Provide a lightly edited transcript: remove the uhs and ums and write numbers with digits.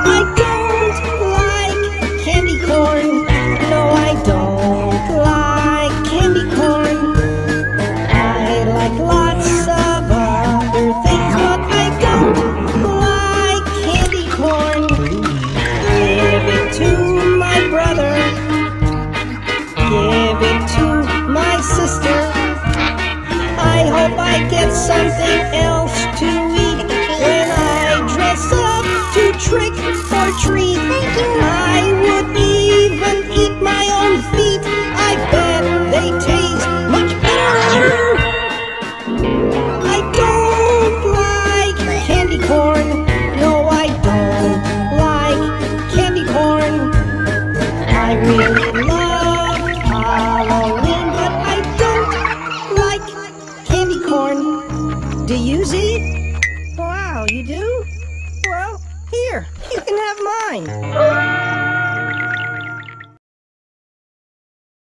I don't like candy corn. No, I don't like candy corn. I like lots of other things, but I don't like candy corn. Give it to my brother. Give it to my sister. I hope I get something else to eat when I dress up to trick or treat. I would even eat my own feet. I bet they taste much better. I don't like candy corn. No, I don't like candy corn. I really love Halloween, but I don't like candy corn. Do you, Z? Wow, you do? Well, here, you can have mine.